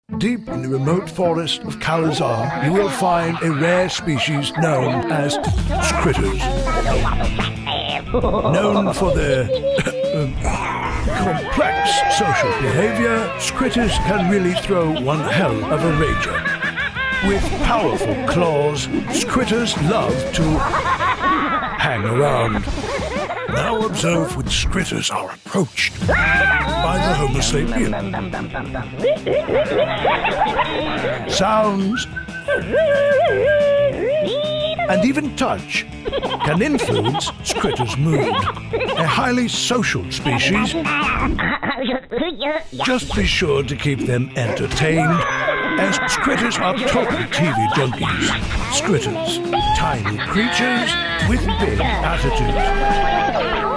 Deep in the remote forest of Kalazar, you will find a rare species known as Scritterz. Known for their complex social behavior, Scritterz can really throw one hell of a rager. With powerful claws, Scritterz love to hang around. Now observe when Scritterz are approached by the Homo sapien. Sounds and even touch can influence Scritterz' mood. A highly social species. Just be sure to keep them entertained, as Scritterz are total TV junkies. Scritterz, tiny creatures with big attitudes.